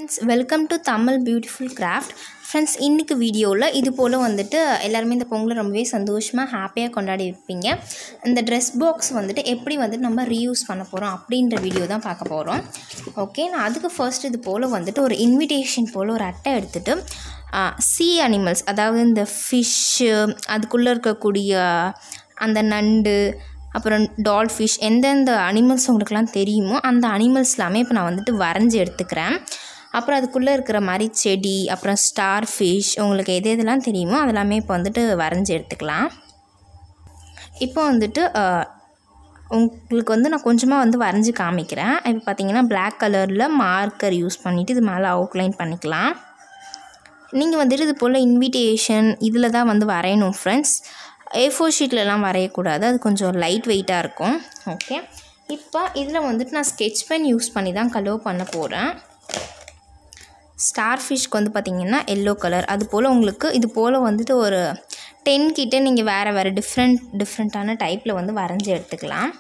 Friends, welcome to Tamil beautiful craft. Friends, இன்றைக்கி வீடியோவில் இது போல் வந்துட்டு எல்லாருமே இந்த பொங்கலை ரொம்பவே சந்தோஷமாக ஹாப்பியாக கொண்டாடி இருப்பீங்க. இந்த ட்ரெஸ் பாக்ஸ் வந்துட்டு எப்படி வந்துட்டு நம்ம ரீயூஸ் பண்ண போகிறோம் அப்படின்ற வீடியோ தான் பார்க்க போகிறோம். ஓகே, நான் அதுக்கு ஃபர்ஸ்ட் இது போல் வந்துட்டு ஒரு இன்விடேஷன் போல் ஒரு அட்டை எடுத்துகிட்டு சீ அனிமல்ஸ், அதாவது இந்த ஃபிஷ்ஷு, அதுக்குள்ளே இருக்கக்கூடிய அந்த நண்டு, அப்புறம் டால்ஃபிஷ், எந்தெந்த அனிமல்ஸ் உங்களுக்குலாம் தெரியுமோ அந்த அனிமல்ஸ் எல்லாமே இப்போ நான் வந்துட்டு வரைஞ்சி எடுத்துக்கிறேன். அப்புறம் அதுக்குள்ளே இருக்கிற மாதிரி செடி, அப்புறம் ஸ்டார் ஃபிஷ், உங்களுக்கு எது எதெல்லாம் தெரியுமோ அதெல்லாமே இப்போ வந்துட்டு வரைஞ்சி எடுத்துக்கலாம். இப்போ வந்துட்டு உங்களுக்கு வந்து நான் கொஞ்சமாக வந்து வரைஞ்சி காமிக்கிறேன். இப்போ பார்த்தீங்கன்னா பிளாக் கலரில் மார்க்கர் யூஸ் பண்ணிவிட்டு இது மேலே அவுட்லைன் பண்ணிக்கலாம். நீங்கள் வந்துட்டு இது போல் இன்விடேஷன் இதில் தான் வந்து வரையணும் ஃப்ரெண்ட்ஸ். A4 ஷீட்லலாம் வரையக்கூடாது, அது கொஞ்சம் லைட் வெயிட்டாக இருக்கும். ஓகே, இப்போ இதில் வந்துட்டு நான் ஸ்கெட்ச் பென் யூஸ் பண்ணி தான் கலர் பண்ண போகிறேன். ஸ்டார் ஃபிஷ்க்கு வந்து பார்த்திங்கன்னா எல்லோ கலர், அது போல் உங்களுக்கு இது போல் வந்துட்டு ஒரு 10 கிட்டே நீங்கள் வேறு டிஃப்ரெண்ட்டான டைப்பில் வந்து வரைஞ்சி எடுத்துக்கலாம்.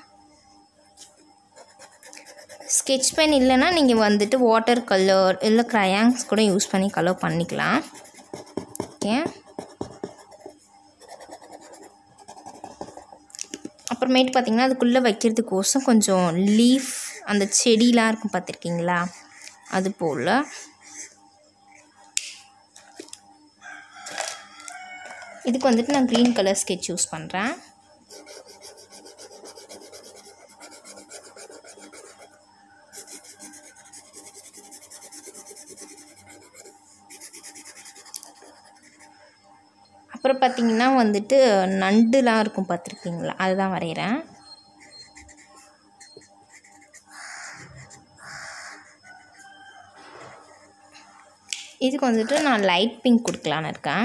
ஸ்கெட்ச் பென் இல்லைன்னா நீங்கள் வந்துட்டு வாட்டர் கலர் இல்லை க்ரையான்ஸ் கூட யூஸ் பண்ணி கலர் பண்ணிக்கலாம். ஓகே, அப்புறமேட்டு பார்த்திங்கன்னா அதுக்குள்ளே வைக்கிறதுக்கோசம் கொஞ்சம் லீஃப், அந்த செடிலாம் இருக்கும் பார்த்துருக்கீங்களா, அது போல். இதுக்கு வந்துட்டு நான் க்ரீன் கலர் ஸ்கெட்ச் யூஸ் பண்ணுறேன். அப்புறம் பார்த்திங்கன்னா வந்துட்டு நண்டுலாம் இருக்கும் பார்த்துருக்கீங்களா, அதுதான் வரைகிறேன். இதுக்கு வந்துட்டு நான் லைட் பிங்க் கொடுக்கலான்னு இருக்கேன்.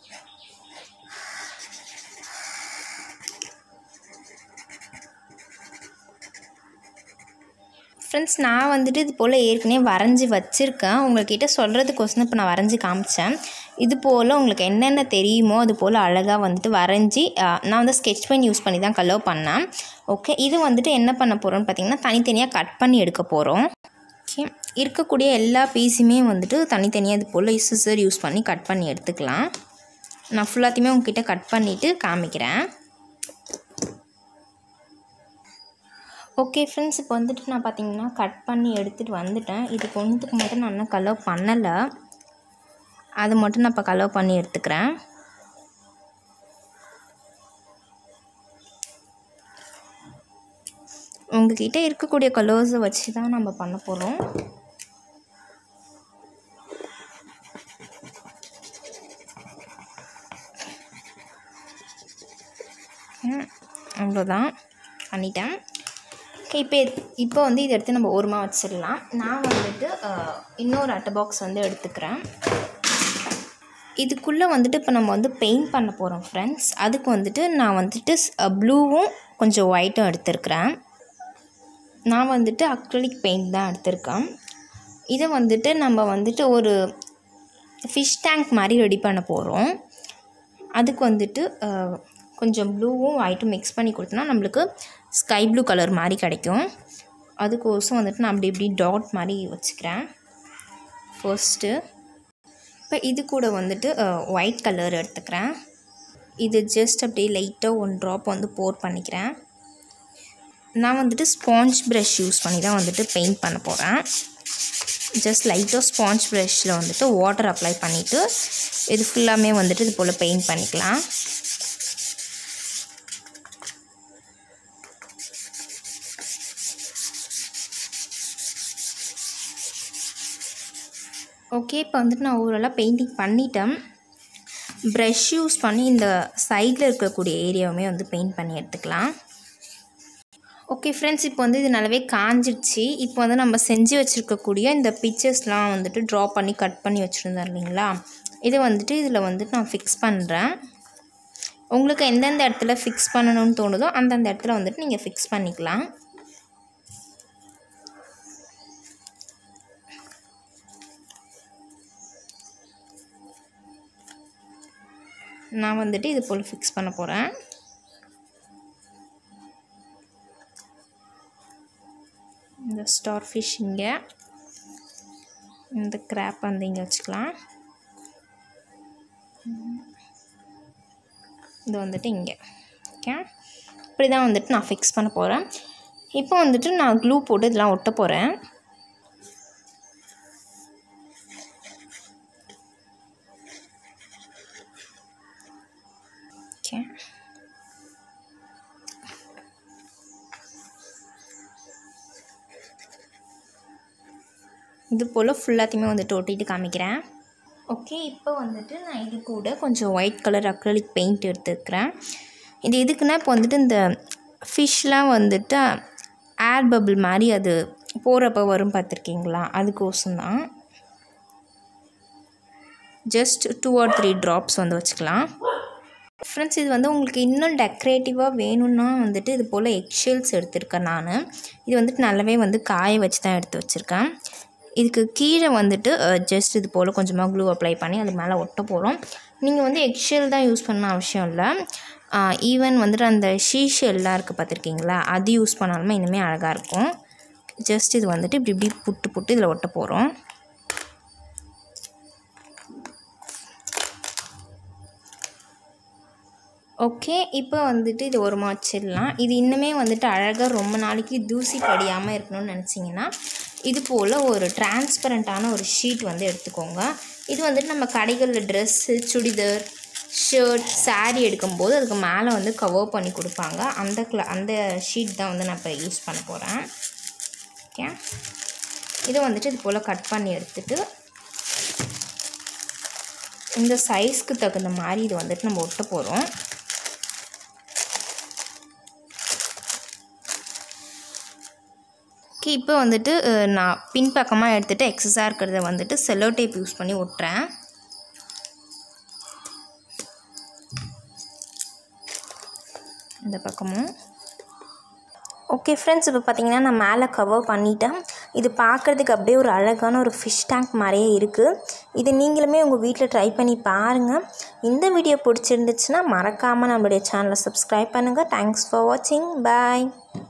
ஃப்ரெண்ட்ஸ், நான் வந்துட்டு இது போல் ஏற்கனவே வரைஞ்சி வச்சுருக்கேன். உங்கள்கிட்ட சொல்கிறதுக்கோசம் இப்போ நான் வரைஞ்சி காமிச்சேன். இது போல் உங்களுக்கு என்னென்ன தெரியுமோ அது போல் அழகாக வந்துட்டு வரைஞ்சி நான் வந்து ஸ்கெட்ச் பென் யூஸ் பண்ணி தான் கலர் பண்ணேன். ஓகே, இது வந்துட்டு என்ன பண்ண போகிறோன்னு பார்த்திங்கன்னா தனித்தனியாக கட் பண்ணி எடுக்க போகிறோம். ஓகே, இருக்கக்கூடிய எல்லா பீஸுமே வந்துட்டு தனித்தனியாக இது போல் சிசர் யூஸ் பண்ணி கட் பண்ணி எடுத்துக்கலாம். நான் ஃபுல்லாத்தையுமே உங்ககிட்ட கட் பண்ணிவிட்டு காமிக்கிறேன். ஓகே ஃப்ரெண்ட்ஸ், இப்போ வந்துட்டு நான் பார்த்திங்கன்னா கட் பண்ணி எடுத்துகிட்டு வந்துட்டேன். இதுக்கு ஒன்றுத்துக்கு மட்டும் நான் இன்னும் கலர் பண்ணலை, அது மட்டும் நான் இப்போ கலர் பண்ணி எடுத்துக்கிறேன். உங்கள்கிட்ட இருக்கக்கூடிய கலர்ஸை வச்சு தான் நம்ம பண்ண போகிறோம். அவ்வளோதான், பண்ணிட்டேன். ஓகே, இப்போ வந்து இதை எடுத்து நம்ம ஓரமாக வச்சிடலாம். நான் வந்துட்டு இன்னொரு அட்டை பாக்ஸ் வந்து எடுத்துக்கிறேன். இதுக்குள்ளே வந்துட்டு இப்போ நம்ம வந்து பெயிண்ட் பண்ண போகிறோம் ஃப்ரெண்ட்ஸ். அதுக்கு வந்துட்டு நான் வந்துட்டு ப்ளூவும் கொஞ்சம் ஒயிட்டும் எடுத்துருக்கிறேன். நான் வந்துட்டு அக்ரிலிக் பெயிண்ட் தான் எடுத்திருக்கேன். இதை வந்துட்டு நம்ம வந்துட்டு ஒரு ஃபிஷ் டேங்க் மாதிரி ரெடி பண்ண போகிறோம். அதுக்கு வந்துட்டு கொஞ்சம் ப்ளூவும் ஒயிட்டும் மிக்ஸ் பண்ணி கொடுத்தோன்னா நம்மளுக்கு ஸ்கை ப்ளூ கலர் மாதிரி கிடைக்கும். அதுக்கோசம் வந்துட்டு நான் அப்படி இப்படி டாட் மாதிரி வச்சுக்கிறேன் ஃபர்ஸ்ட்டு. இப்போ இது கூட வந்துட்டு ஒயிட் கலர் எடுத்துக்கிறேன். இது ஜஸ்ட் அப்படியே லைட்டாக 1 ட்ராப் வந்து போர் பண்ணிக்கிறேன். நான் வந்துட்டு ஸ்பாஞ்ச் ப்ரஷ் யூஸ் பண்ணி தான் வந்துட்டு பெயிண்ட் பண்ண போகிறேன். ஜஸ்ட் லைட்டாக ஸ்பாஞ்ச் ப்ரஷ்ஷில் வந்துட்டு வாட்டர் அப்ளை பண்ணிவிட்டு இது ஃபுல்லாமே வந்துட்டு இது போல் பெயிண்ட் பண்ணிக்கலாம். ஓகே, இப்போ வந்துட்டு நான் ஓவராலாக பெயிண்டிங் பண்ணிட்டேன். ப்ரஷ் யூஸ் பண்ணி இந்த சைடில் இருக்கக்கூடிய ஏரியாவுமே வந்து பெயிண்ட் பண்ணி எடுத்துக்கலாம். ஓகே ஃப்ரெண்ட்ஸ், இப்போ வந்து இது நல்லாவே காஞ்சிடுச்சு. இப்போ வந்து நம்ம செஞ்சு வச்சுருக்கக்கூடிய இந்த பிக்சர்ஸ்லாம் வந்துட்டு ட்ரா பண்ணி கட் பண்ணி வச்சுருந்தோம் இல்லைங்களா, இதை வந்துட்டு இதில் வந்துட்டு நான் ஃபிக்ஸ் பண்ணுறேன். உங்களுக்கு எந்தெந்த இடத்துல ஃபிக்ஸ் பண்ணணும்னு தோணுதோ அந்தந்த இடத்துல வந்துட்டு நீங்கள் ஃபிக்ஸ் பண்ணிக்கலாம். நான் வந்துட்டு இது போல் ஃபிக்ஸ் பண்ண போகிறேன். இந்த ஸ்டார் ஃபிஷ் இங்கே, இந்த கிராப் வந்து இங்கே வச்சுக்கலாம். இது வந்துட்டு இங்கே. ஓகே, இப்படி தான் வந்துட்டு நான் ஃபிக்ஸ் பண்ண போகிறேன். இப்போ வந்துட்டு நான் க்ளூ போட்டு இதெல்லாம் ஒட்ட போகிறேன். ஓகே, இது போல் ஃபுல்லாத்தையுமே வந்துட்டு ஒட்டிட்டு காமிக்கிறேன். ஓகே, இப்போ வந்துட்டு நான் இது கூட கொஞ்சம் ஒயிட் கலர் அக்ரிலிக் பெயிண்ட் எடுத்துக்கிறேன். இது எதுக்குன்னா இப்போ வந்துட்டு இந்த ஃபிஷ்லாம் வந்துட்டு ஏர் பபிள் மாதிரி அது போகிறப்ப வரும் பார்த்துருக்கீங்களா, அதுக்கோசம் தான். ஜஸ்ட் 2 or 3 ட்ராப்ஸ் வந்து வச்சுக்கலாம். ஃப்ரெண்ட்ஸ், இது வந்து உங்களுக்கு இன்னும் டெக்கரேட்டிவாக வேணும்னா வந்துட்டு இது போல் எக்ஷெல்ஸ் எடுத்திருக்கேன் நான். இது வந்துட்டு நல்லாவே வந்து காய வச்சு தான் எடுத்து வச்சுருக்கேன். இதுக்கு கீழே வந்துட்டு ஜஸ்ட் இது போல் கொஞ்சமாக க்ளூ அப்ளை பண்ணி அது மேலே ஒட்ட போகிறோம். நீங்கள் வந்து எக்ஷெல் தான் யூஸ் பண்ண அவசியம் இல்லை. ஈவன் வந்துட்டு அந்த ஷீஷெல்லாம் இருக்குது பார்த்துருக்கீங்களா, அது யூஸ் பண்ணாலுமே இனிமேல் அழகாக இருக்கும். ஜஸ்ட் இது வந்துட்டு இப்படி புட்டு இதில் ஒட்ட போகிறோம். ஓகே, இப்போ வந்துட்டு இது ஓரமாக வச்சிடலாம். இது இன்னுமே வந்துட்டு அழகாக ரொம்ப நாளைக்கு தூசி படியாமல் இருக்கணும்னு நினச்சிங்கன்னா இது போல் ஒரு டிரான்ஸ்பரண்ட்டான ஒரு ஷீட் வந்து எடுத்துக்கோங்க. இது வந்துட்டு நம்ம கடைகளில் ட்ரெஸ்ஸு, சுடிதார், ஷர்ட், சாரீ எடுக்கும்போது அதுக்கு மேலே வந்து கவர் பண்ணி கொடுப்பாங்க. அந்த ஷீட் தான் வந்து நான் இப்போ யூஸ் பண்ண போகிறேன். ஓகே, இதை வந்துட்டு இது போல் கட் பண்ணி எடுத்துகிட்டு இந்த சைஸ்க்கு தகுந்த மாதிரி இது வந்துட்டு நம்ம ஒட்ட போகிறோம். ஓகே, இப்போ வந்துட்டு நான் பின்பக்கமாக எடுத்துகிட்டு எக்ஸஸாக இருக்கிறத வந்துட்டு செல்லோ டேப் யூஸ் பண்ணி ஒட்டுறேன். இந்த பக்கமும். ஓகே ஃப்ரெண்ட்ஸ், இப்போ பார்த்தீங்கன்னா நான் மேலே கவர் பண்ணிட்டேன். இது பார்க்குறதுக்கு அப்படியே ஒரு அழகான ஒரு ஃபிஷ் டேங்க் மாதிரியே இருக்குது. இது நீங்களுமே உங்கள் வீட்டில் ட்ரை பண்ணி பாருங்கள். இந்த வீடியோ பிடிச்சிருந்துச்சுன்னா மறக்காமல் நம்மளுடைய சேனலை சப்ஸ்கிரைப் பண்ணுங்கள். தேங்க்ஸ் ஃபார் வாட்சிங். பாய்.